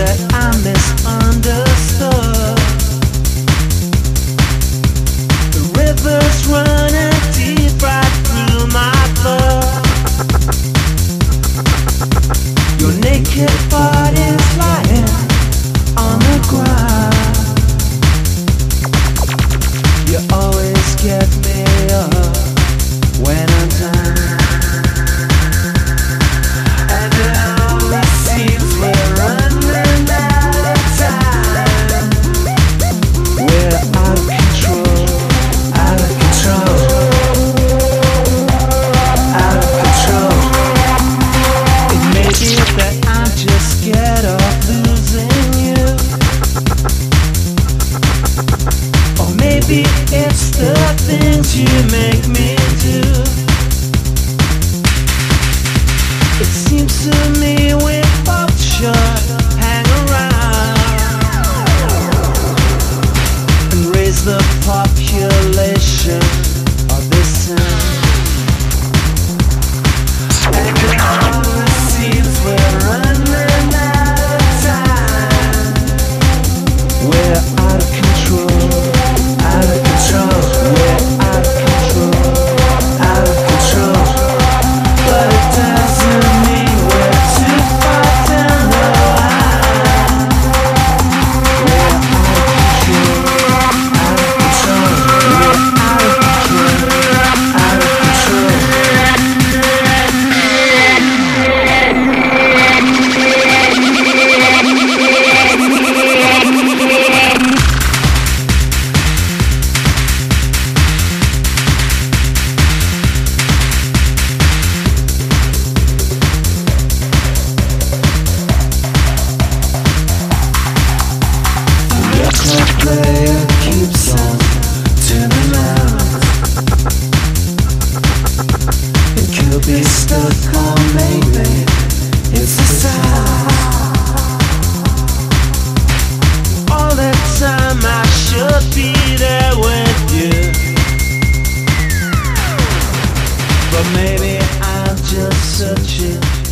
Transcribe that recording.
that I'm misunderstood. The river's running deep right through my blood. Your naked body's lying on the ground. You always get me up when I'm down. And it only seems we're running out of time. We're out of control, out of control, out of control. It may be that I'm just scared of losing you, or maybe it's the things you make me do. It seems to me we both should hang around and raise the population of this town. And it always seems we're running out of time. We're out of control, out of control. We're out of control, out of control. But it doesn't mean we're too far down the line. We're out of control, out of control. We're out of control, out of the player keeps on turning around. It could be stuck or maybe it's the sound. All the time I should be there with you, but maybe I'm just searching